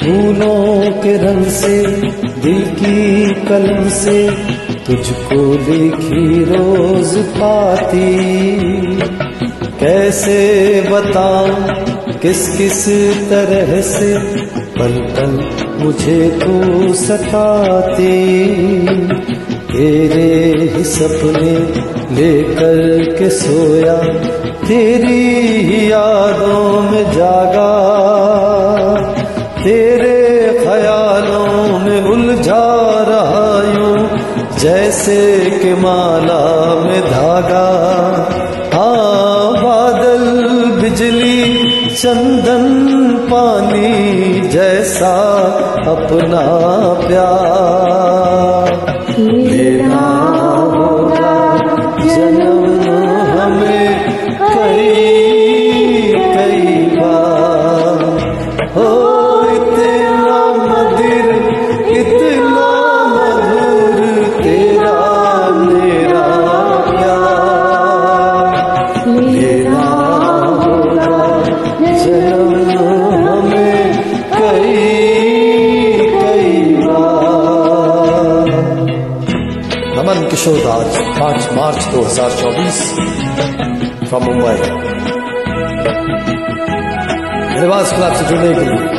फूलों के रंग से दिल की कलम से तुझको लिखी रोज पाती। कैसे बताऊं किस किस तरह से पल पल मुझे तू सताती। तेरे ही सपने लेकर के सोया, तेरी ही यादों में जागा, तेरे ख्यालों में उलझा रहा यूं जैसे कि माला में धागा। हाँ, बादल बिजली चंदन पानी जैसा अपना प्यार लेना होगा जन्म हमें कई कई बार। हो इतना मधुर इतना मधुर तेरा मेरा प्यार लेना होगा जन्म हमें कई कई बार। नमन किशोर राज, 5 मार्च 2024 फ्रॉम मुंबई। रिवाज क्लब से जुड़ने के लिए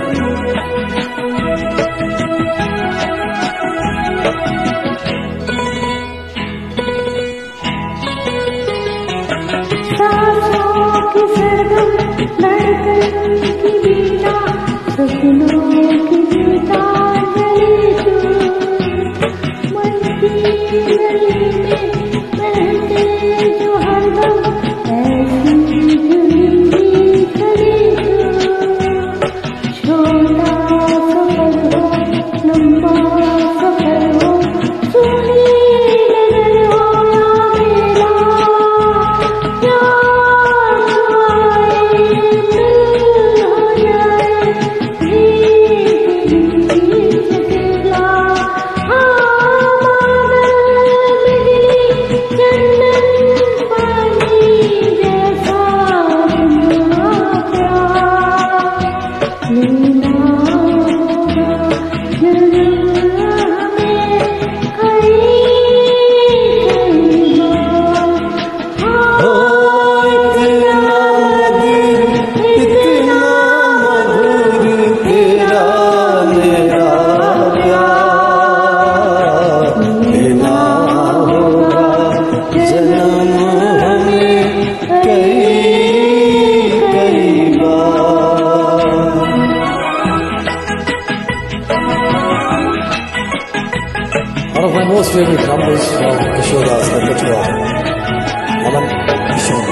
one of my most favorite numbers from Kishore Das repertoire. Naman Kishore.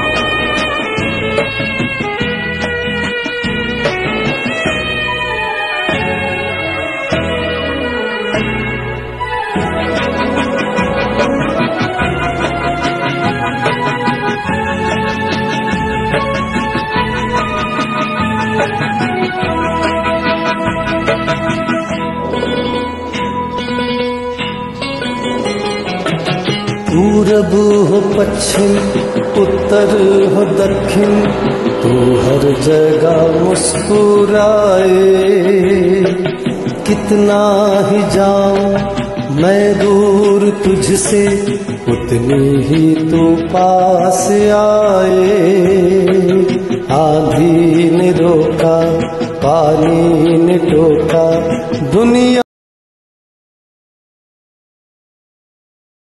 पूरब हो पश्चिम उत्तर हो दक्षिण तू हर जगह मुस्कुराए। कितना ही जाऊं मैं दूर तुझसे उतनी ही तू पास आए। आंधी ने रोका पानी ने टोका दुनिया